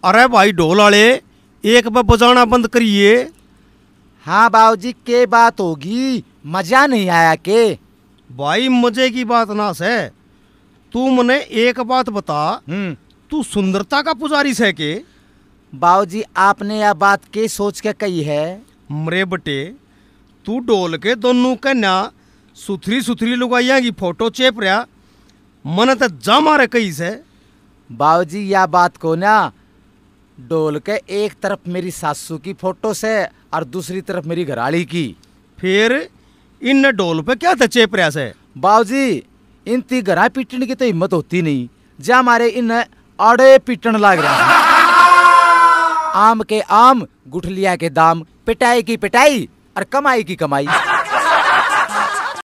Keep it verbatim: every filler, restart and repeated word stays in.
अरे भाई ढोल वाले, एक बार बजाना बंद करिए। हाँ बाबूजी, के बात होगी, मजा नहीं आया के? भाई मजे की बात ना से, तू मने एक बात बता, हम्म तू सुंदरता का पुजारी से के? बाबूजी आपने यह बात के सोच के कही है? मरे बटे, तू ढोल के दोनों कन्या सुथरी सुथरी लुगाइया की फोटो चेप रहा, मन तो जा मारे कही से। बाबूजी यह बात को ना ढोल के एक तरफ मेरी सासू की फोटो से और दूसरी तरफ मेरी घराली की। फिर इन ढोल पे क्या था चेप रहा से? बाबूजी इन ती घरा पीटने की तो हिम्मत होती नहीं, जा मारे इन आड़े पीटन लाग रहा है। आम के आम, गुठलिया के दाम, पिटाई की पिटाई और कमाई की कमाई।